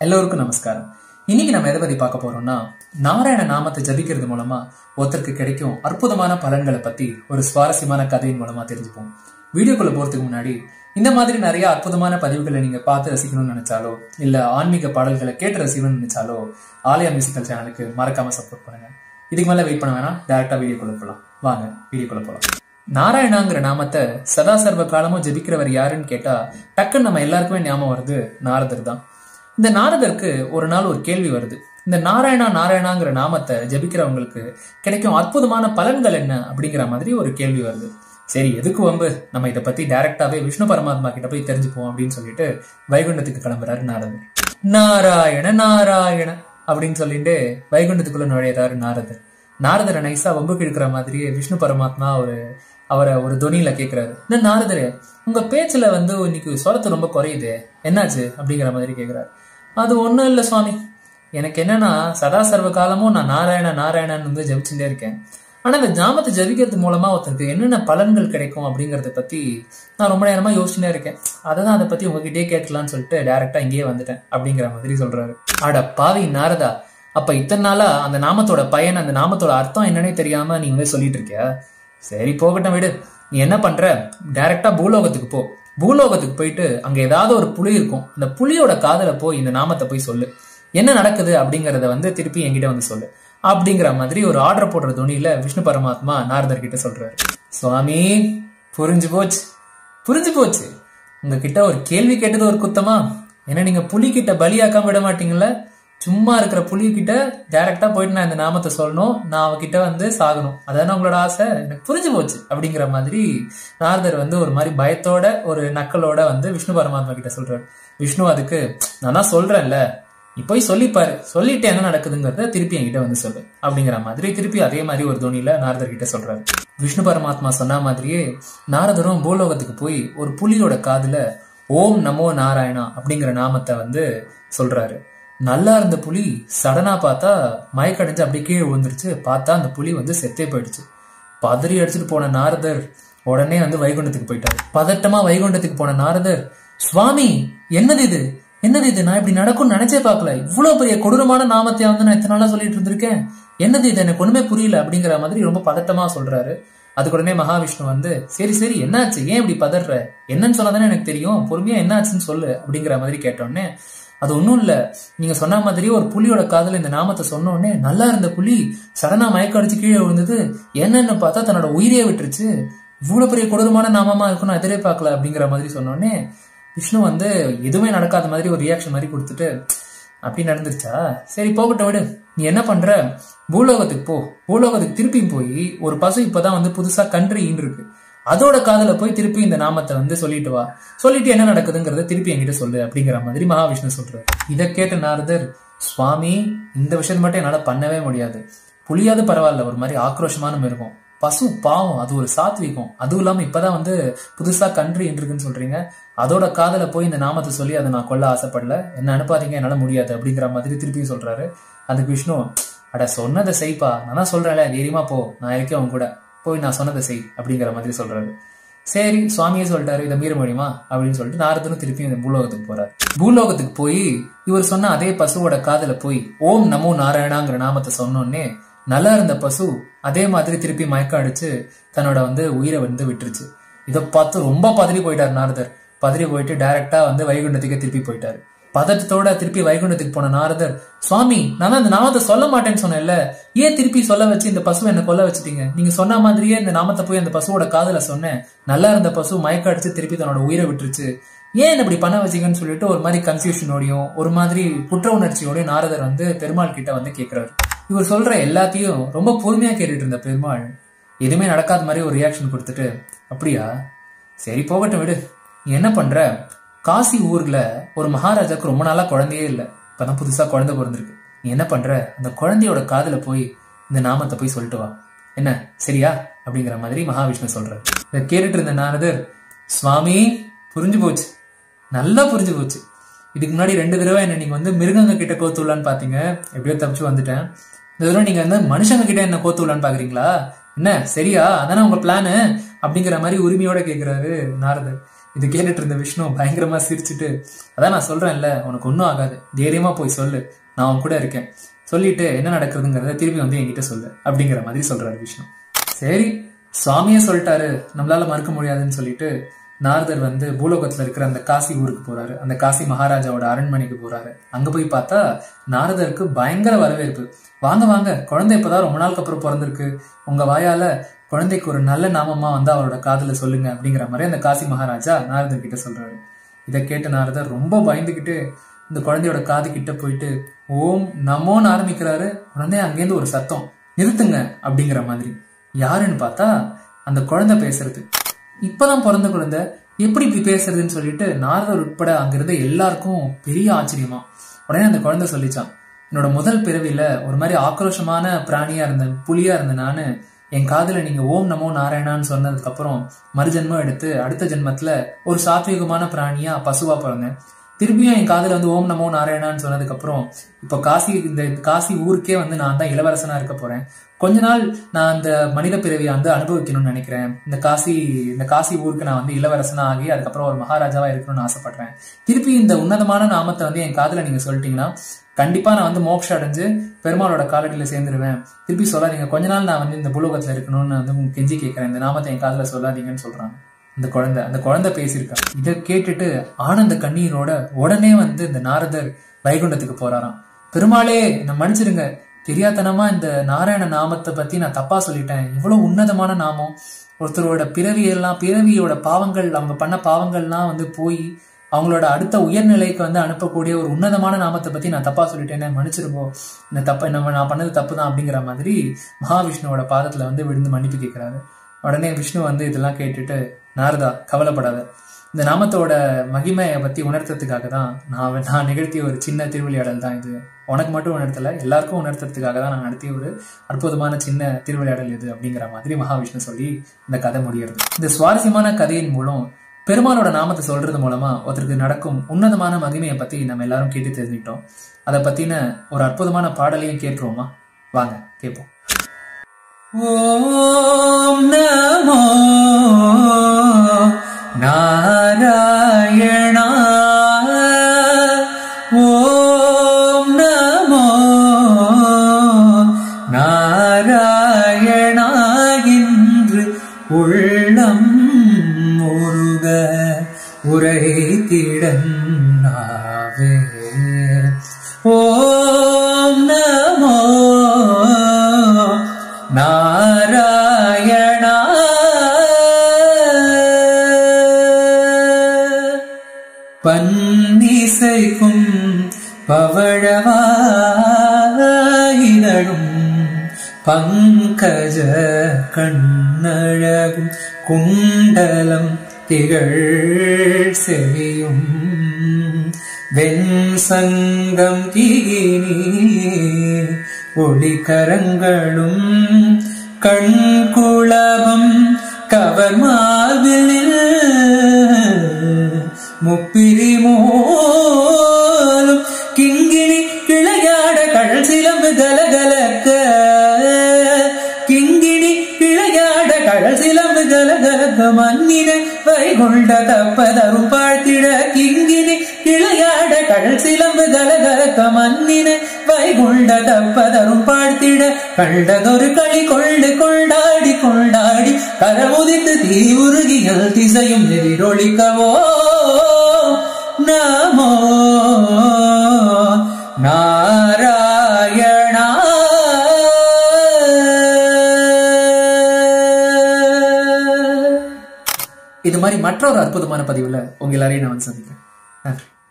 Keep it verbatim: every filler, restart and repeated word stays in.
எல்லோருக்கும் நமஸ்காரம். இன்னைக்கு நம்ம எதை பத்தி பார்க்க போறோம்னா, நாராயண நாமத்தை ஜபிக்கிறது மூலமா ஒருத்தருக்கு கிடைக்கும் அற்புதமான பலன்களை பத்தி ஒரு சுவாரஸ்யமான கதையின் மூலமா தெரிஞ்சுப்போம். வீடியோக்குள்ள போறதுக்கு முன்னாடி இந்த மாதிரி நிறைய அற்புதமான பதிவுகளை நீங்க பார்த்து ரசிக்கணும்னு நினைச்சாலோ இல்ல ஆன்மீக பாடல்களை கேட்டு ரசிக்கணும்னு நினைச்சாலோ ஆலயா மியூசிக்கல் சேனலுக்கு மறக்காம சப்போர்ட் பண்ணுங்க. இதுக்கு மேல வெயிட் பண்ண வேணாம், டைரக்டா வீடியோக்குள்ள போலாம். வாங்க வீடியோக்குள்ள போலாம். நாராயணாங்கிற நாமத்தை சதா சர்வ காலமும் ஜபிக்கிறவர் யாருன்னு கேட்டா டக்குன்னு நம்ம எல்லாருக்குமே ஞாபகம் வருது நாரதர் தான். இந்த நாரதருக்கு ஒரு நாள் ஒரு கேள்வி வருது. இந்த நாராயணா நாராயணாங்கிற நாமத்தை ஜபிக்கிறவங்களுக்கு கிடைக்கும் அற்புதமான பலன்கள் என்ன அப்படிங்கிற மாதிரி ஒரு கேள்வி வருது. சரி, எதுக்கு வம்பு, நம்ம இதை பத்தி டைரக்டாவே விஷ்ணு பரமாத்மா கிட்ட போய் தெரிஞ்சுப்போம் அப்படின்னு சொல்லிட்டு வைகுண்டத்துக்கு கிளம்புறாரு நாரதர். நாராயண நாராயண அப்படின்னு சொல்லிட்டு வைகுண்டத்துக்குள்ள நுழையிறாரு நாரதர். நாரதரை நைஸா வம்புக்கு இழுக்கிற மாதிரியே விஷ்ணு பரமாத்மா ஒரு அவரை ஒரு தொனியில கேட்கிறாரு. என்ன நாரதரே, உங்க பேச்சுல வந்து இன்னைக்கு சொரத்து ரொம்ப குறையுது, என்னாச்சு அப்படிங்கிற மாதிரி கேட்கிறாரு. அது ஒண்ணும் இல்ல சுவாமி, எனக்கு என்னன்னா சதா சர்வ காலமும் நான் நாராயண நாராயணன் வந்து ஜபிச்சுட்டே இருக்கேன். ஆனா இந்த ஜாமத்தை ஜபிக்கிறது மூலமா ஒருத்தருக்கு என்னென்ன பலன்கள் கிடைக்கும் அப்படிங்கறத பத்தி நான் ரொம்ப நேரமா யோசிச்சுட்டே இருக்கேன். அதான் அதை பத்தி உங்ககிட்டயே கேட்கலாம்னு சொல்லிட்டு டைரக்டா இங்கேயே வந்துட்டேன் அப்படிங்கிற மாதிரி சொல்றாரு. அட பாவி நாரதா, அப்ப இத்தனை நாளா அந்த நாமத்தோட பயன், அந்த நாமத்தோட அர்த்தம் என்னன்னே தெரியாம நீ வந்து சொல்லிட்டு இருக்கியா? சரி போகட்டும் விடு. நீ என்ன பண்ற, டைரக்டா பூலோகத்துக்கு போ. பூலோகத்துக்கு போயிட்டு அங்க ஏதாவது ஒரு புலி இருக்கும், அந்த புலியோட காதல போய் இந்த நாமத்தை போய் சொல்லு. என்ன நடக்குது அப்படிங்கறத வந்து திருப்பி என்கிட்ட வந்து சொல்லு அப்படிங்கிற மாதிரி ஒரு ஆர்டர் போடுற துணியில விஷ்ணு பரமாத்மா நாரதர் கிட்ட சொல்றாரு. சுவாமி, புரிஞ்சு போச்சு புரிஞ்சு போச்சு உங்ககிட்ட ஒரு கேள்வி கேட்டது ஒரு குத்தமா? ஏன்னா நீங்க புலி கிட்ட பலியாக்காம விட மாட்டீங்கல்ல. சும்மா இருக்கிற புலி கிட்ட டைரக்டா போயிட்டு நான் இந்த நாமத்தை சொல்லணும், நான் அவகிட்ட வந்து சாகணும், அதான உங்களோட ஆசை, எனக்கு புரிஞ்சு போச்சு அப்படிங்கிற மாதிரி நாரதர் வந்து ஒரு மாதிரி பயத்தோட ஒரு நக்கலோட வந்து விஷ்ணு பரமாத்மா கிட்ட சொல்றாரு. விஷ்ணு அதுக்கு, நான் தான் சொல்றேன்ல, நீ போய் சொல்லிப்பாரு, சொல்லிட்டு என்ன நடக்குதுங்கிறத திருப்பி என்கிட்ட வந்து சொல்லு அப்படிங்கிற மாதிரி திருப்பி அதே மாதிரி ஒரு தோனியில நாரதர் கிட்ட சொல்றாரு. விஷ்ணு பரமாத்மா சொன்ன மாதிரியே நாரதரும் பூலோகத்துக்கு போய் ஒரு புலியோட காதுல ஓம் நமோ நாராயணா அப்படிங்கிற நாமத்தை வந்து சொல்றாரு. நல்லா இருந்த புலி சடனா பார்த்தா மயக்கடைஞ்சு அப்படியே கீழே விழுந்துருச்சு. பார்த்தா அந்த புலி வந்து செத்தே போயிடுச்சு. பதறி அடிச்சுட்டு போன நாரதர் உடனே வந்து வைகுண்டத்துக்கு போயிட்டாரு. பதட்டமா வைகுண்டத்துக்கு போன நாரதர், சுவாமி என்னது இது என்னது இது, நான் இப்படி நடக்கும்னு நினைச்சே பார்க்கல, இவ்வளவு பெரிய கொடூரமான நாமத்தை வந்து நான் இத்தனை நாளா சொல்லிட்டு இருந்திருக்கேன், என்னது இது, எனக்கு ஒண்ணுமே புரியல அப்படிங்கிற மாதிரி ரொம்ப பதட்டமா சொல்றாரு. அதுக்கு உடனே மகாவிஷ்ணு வந்து, சரி சரி என்னாச்சு, ஏன் இப்படி பதற, என்னன்னு சொன்னாதானே எனக்கு தெரியும், பொறுமையா என்னாச்சுன்னு சொல்லு அப்படிங்கிற மாதிரி கேட்டோடனே, அது ஒன்னும் இல்ல, நீங்க சொன்ன மாதிரி ஒரு புலியோட காதல இந்த நாமத்தை சொன்ன உடனே நல்லா இருந்த புலி சடனா மயக்க அடிச்சு கீழே விழுந்தது, என்னன்னு பார்த்தா தன்னோட உயிரையே விட்டுருச்சு, இவ்வளவு பெரிய கொடூரமான நாமமா இருக்கும் நான் எதிரே பார்க்கல அப்படிங்கிற மாதிரி சொன்னோடனே விஷ்ணு வந்து எதுவுமே நடக்காத மாதிரி ஒரு ரியாக்ஷன் மாதிரி கொடுத்துட்டு, அப்படி நடந்துருச்சா, சரி போகட்டும் விடு, நீ என்ன பண்ற, பூலோகத்துக்கு போ. பூலோகத்துக்கு திருப்பியும் போய் ஒரு பசு இப்பதான் வந்து புதுசா கன்று ஈன்று இருக்கு, அதோட காதல போய் திருப்பி இந்த நாமத்தை வந்து சொல்லிட்டு வா, சொல்லிட்டு என்ன நடக்குதுங்கிறத திருப்பி என்கிட்ட சொல்லு அப்படிங்கிற மாதிரி மகாவிஷ்ணு சொல்றாரு. இதை கேட்ட நாரதர், சுவாமி இந்த விஷயத்த மட்டும் என்னால பண்ணவே முடியாது, புலியாவது பரவாயில்ல, ஒரு மாதிரி ஆக்ரோஷமான மிருகம், பசு பாவம், அது ஒரு சாத்விகம், அதுவும் இல்லாம இப்பதான் வந்து புதுசா கன்று இருக்குன்னு சொல்றீங்க, அதோட காதல போய் இந்த நாமத்தை சொல்லி அதை நான் கொல்ல ஆசைப்படல, என்ன அனுப்பாதீங்க, என்னால முடியாது அப்படிங்கிற மாதிரி திருப்பியும் சொல்றாரு. அதுக்கு விஷ்ணு, அட சொன்னதை செய்ப்பா, நான் சொல்றேன்ல, தைரியமா போ, நான் இருக்கேன் உன் கூட, போய் நான் சொன்னதை செய் அப்படிங்கிற மாதிரி சொல்றாரு. சரி சுவாமியே சொல்லிட்டாரு, இதை மீற முடியுமா அப்படின்னு சொல்லிட்டு நாரதனும் திருப்பி இந்த பூலோகத்துக்கு போறாரு. பூலோகத்துக்கு போய் இவர் சொன்ன அதே பசுவோட காதல போய் ஓம் நமோ நாராயணாங்கிற நாமத்தை சொன்னோன்னே நல்லா இருந்த பசு அதே மாதிரி திருப்பி மயக்கம் அடிச்சு தன்னோட வந்து உயிரை வந்து விட்டுருச்சு. இதை பார்த்து ரொம்ப பதறி போயிட்டாரு நாரதர். பதறி போயிட்டு டைரக்டா வந்து வைகுண்டத்துக்கே திருப்பி போயிட்டாரு. பதட்டத்தோட திருப்பி வைகுண்டத்துக்கு போன நாரதர், சுவாமி நான் அந்த நாமத்தை சொல்ல மாட்டேன்னு சொன்னேன்ல, ஏன் திருப்பி சொல்ல வச்சு இந்த பசு என்ன கொல்ல வச்சுட்டீங்க, நீங்க சொன்ன மாதிரியே இந்த நாமத்தை போய் அந்த பசுவோட காதல சொன்னேன், நல்லா இருந்த பசு மயக்க அடிச்சு திருப்பி தன்னோட உயிரை விட்டுருச்சு, ஏன் இப்படி பண்ண வச்சீங்கன்னு சொல்லிட்டு ஒரு மாதிரி கன்ஃபியூஷனோடையும் ஒரு மாதிரி குற்ற உணர்ச்சியோடய நாரதர் வந்து பெருமாள் கிட்ட வந்து கேட்கிறாரு. இவர் சொல்ற எல்லாத்தையும் ரொம்ப பொறுமையா கேட்டுட்டு இருந்த பெருமாள் எதுவுமே நடக்காத மாதிரி ஒரு ரியாக்ஷன் கொடுத்துட்டு, அப்படியா சரி போகட்டும் விடு, நீ என்ன பண்ற, காசி ஊர்ல ஒரு மகாராஜாக்கு ரொம்ப நாளா குழந்தையே இல்லை, இப்பதான் புதுசா குழந்தை பிறந்திருக்கு, நீ என்ன பண்ற, அந்த குழந்தையோட காதல போய் இந்த நாமத்தை போய் சொல்லிட்டு வா, என்ன சரியா அப்படிங்கிற மாதிரி மகாவிஷ்ணு சொல்றாரு. இதை கேட்டுட்டு இருந்த நாரதர், சுவாமி புரிஞ்சு போச்சு, நல்லா புரிஞ்சு போச்சு, இதுக்கு முன்னாடி ரெண்டு தடவை என்ன நீங்க வந்து மிருகங்க கிட்ட கோத்துள்ளான்னு பாத்தீங்க, எப்படியோ தப்பிச்சு வந்துட்டேன், இந்த தடவை நீங்க வந்து மனுஷங்க கிட்ட என்ன கோத்துள்ளான்னு பாக்குறீங்களா, என்ன சரியா, அதானே உங்க பிளானு அப்படிங்கிற மாதிரி உரிமையோட கேட்கிறாரு நாரதர். இது கேட்டுட்டு இருந்த விஷ்ணு பயங்கரமா சிரிச்சுட்டு, அதான் நான் சொல்றேன்ல, உனக்கு ஒன்றும் ஆகாது, தைரியமா போய் சொல்லு, நான் அவன் கூட இருக்கேன், சொல்லிட்டு என்ன நடக்குதுங்கிறத திரும்பி வந்து என்கிட்ட சொல்லு அப்படிங்கிற மாதிரி சொல்றாரு விஷ்ணு. சரி, சுவாமியே சொல்லிட்டாரு, நம்மளால மறுக்க முடியாதுன்னு சொல்லிட்டு நாரதர் வந்து பூலோகத்துல இருக்கிற அந்த காசி ஊருக்கு போறாரு. அந்த காசி மகாராஜாவோட அரண்மனைக்கு போறாரு. அங்க போய் பார்த்தா நாரதருக்கு பயங்கர வரவேற்பு. வாங்க வாங்க, குழந்தை இப்பதான் ரொம்ப நாளுக்கு அப்புறம் பிறந்திருக்கு, உங்க வாயால குழந்தைக்கு ஒரு நல்ல நாமமா வந்து அவரோட காதுல சொல்லுங்க அப்படிங்கிற மாதிரி அந்த காசி மகாராஜா நாரதர் கிட்ட சொல்றாரு. இதை கேட்ட நாரதர் ரொம்ப பயந்துகிட்டு இந்த குழந்தையோட காது கிட்ட போயிட்டு ஓம் நமோன்னு ஆரம்பிக்கிறாரு. உடனே அங்கேருந்து ஒரு சத்தம், நிறுத்துங்க அப்படிங்கிற மாதிரி. யாருன்னு பார்த்தா அந்த குழந்தை பேசுறது. இப்பதான் பிறந்த குழந்தை எப்படி இப்படி பேசுறதுன்னு சொல்லிட்டு நாரதர் உட்பட அங்கிருந்த எல்லாருக்கும் பெரிய ஆச்சரியமா. உடனே அந்த குழந்தை சொல்லிச்சான், என்னோட முதல் பிறவியில ஒரு மாதிரி ஆக்ரோஷமான பிராணியா இருந்தேன், புலியா இருந்த நானு என் காதுல நீங்க ஓம் நமோ நாராயணான்னு சொன்னதுக்கு அப்புறம் மறுஜென்மம் எடுத்து அடுத்த ஜென்மத்துல ஒரு சாத்வீகமான பிராணியா பசுவா பிறந்தேன். திரும்பியும் என் காதுல வந்து ஓம் நமோ நாராயணான்னு சொன்னதுக்கு அப்புறம் இப்ப காசி இந்த காசி ஊருக்கே வந்து நான் தான் இளவரசனா இருக்க போறேன். கொஞ்ச நாள் நான் அந்த மனித பிறவியை வந்து அனுபவிக்கணும்னு நினைக்கிறேன். இந்த காசி இந்த காசி ஊருக்கு நான் வந்து இளவரசனா ஆகி அதுக்கப்புறம் ஒரு மகாராஜாவா இருக்கணும்னு ஆசைப்படுறேன். திருப்பி இந்த உன்னதமான நாமத்தை வந்து என் காதுல நீங்க சொல்லிட்டீங்கன்னா கண்டிப்பா நான் வந்து மோட்சம் அடைஞ்சு பெருமாளோட காலடியில சேர்ந்துருவேன். திருப்பி சொல்லாதீங்க, கொஞ்ச நாள் நான் வந்து இந்த பூலோகத்துல இருக்கணும்னு வந்து உங்களுக்கு கெஞ்சி கேட்கிறேன், இந்த நாமத்தை என் காதுல சொல்லாதீங்கன்னு சொல்றாங்க அந்த குழந்தை. அந்த குழந்தை பேசியிருக்கா. இதை கேட்டுட்டு ஆனந்த கண்ணீரோட உடனே வந்து இந்த நாரதர் வைகுண்டத்துக்கு போறாராம். பெருமாளே நான் மன்னிச்சிருங்க, தெரியாதனமா இந்த நாராயண நாமத்தை பத்தி நான் தப்பா சொல்லிட்டேன். இவ்வளவு உன்னதமான நாமம், ஒருத்தரோட பிறவியெல்லாம் பிறவியோட பாவங்கள் அவங்க பண்ண பாவங்கள்லாம் வந்து போய் அவங்களோட அடுத்த உயர்நிலைக்கு வந்து அனுப்பக்கூடிய ஒரு உன்னதமான நாமத்தை பத்தி நான் தப்பா சொல்லிட்டேன்னு மன்னிச்சிருக்கோம், இந்த தப்ப நம்ம நான் பண்ணது தப்பு தான் அப்படிங்கிற மாதிரி மகாவிஷ்ணுவோட பாதத்துல வந்து விழுந்து மன்னிப்பு கேட்கிறாரு. உடனே விஷ்ணு வந்து இதெல்லாம் கேட்டுட்டு, நாரதா கவலைப்படாத, இந்த நாமத்தோட மகிமையை பத்தி உணர்த்துறதுக்காக தான் நான் நான் நிகழ்த்திய ஒரு சின்ன திருவிளையாடல் தான் இது. உனக்கு மட்டும் உணர்த்தல, எல்லாருக்கும் உணர்த்துறதுக்காக தான் நான் நடத்திய ஒரு அற்புதமான சின்ன திருவிளையாடல் இது அப்படிங்கிற மாதிரி மகாவிஷ்ணு சொல்லி இந்த கதை முடிகிறது. இந்த சுவாரஸ்யமான கதையின் மூலம் பெருமாளோட நாமத்தை சொல்றது மூலமா ஒருத்தருக்கு நடக்கும் உன்னதமான மகிமையை பத்தி நம்ம எல்லாரும் கேட்டு தெரிஞ்சுக்கிட்டோம். அதை பத்தின ஒரு அற்புதமான பாடலையும் கேட்கிறோமா? வாங்க கேட்போம். ஓம் நமோ நாராயணா, ஓம் நமோ நாராயணா என்று உள்ளம் முருக உரைத்திடன்னாவே. ஓம் நமோ நாராயணா. பன்னிசைக்கும் பவழவாயிதழும் பங்கஜ கண்ணழகும் குண்டலம் திகழ் செவியும் வெண்சங்கம் கீனி ஒளிகரங்களும் கண்குளவம் கவர்மாவில் முப்பிரி மோலும் கிங்கிணி கிளையாட கடல் சிலம்பு கலகலக்க, கிங்கிணி கிளையாட கடல் சிலம்பு கலகலக்க மன்னினை வைகுண்ட தப்பதரும் பார்த்திட, கிங்கிணி கிளையாட கடல் சிலம்பு கலகலக்க மன்னினை வைகுண்ட தப்பதரும் பார்த்திட, கண்டதொரு களி கொண்டு கொண்டாடி கொண்டாடி கரமுதித்து தீவுருகியல் திசையும் எதிரொலிக்கவோ நமோ நாராயணா. இது மாதிரி மற்றொரு அற்புதமான பதிவுல உங்க எல்லாரையும் நான் வந்து சந்திக்கிறேன். நன்றி.